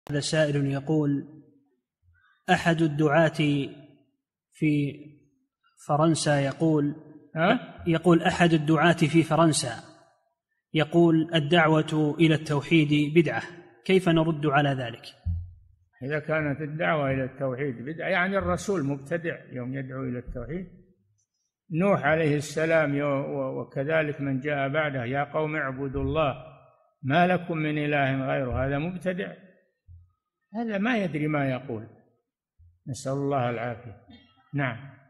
هذا سائل يقول: أحد الدعاة في فرنسا يقول أحد الدعاة في فرنسا يقول: الدعوة إلى التوحيد بدعة، كيف نرد على ذلك؟ إذا كانت الدعوة إلى التوحيد بدعة يعني الرسول مبتدع يوم يدعو إلى التوحيد. نوح عليه السلام وكذلك من جاء بعده: يا قوم اعبدوا الله ما لكم من إله غيره. هذا مبتدع، هذا ما يدري ما يقول، نسأل الله العافية. نعم.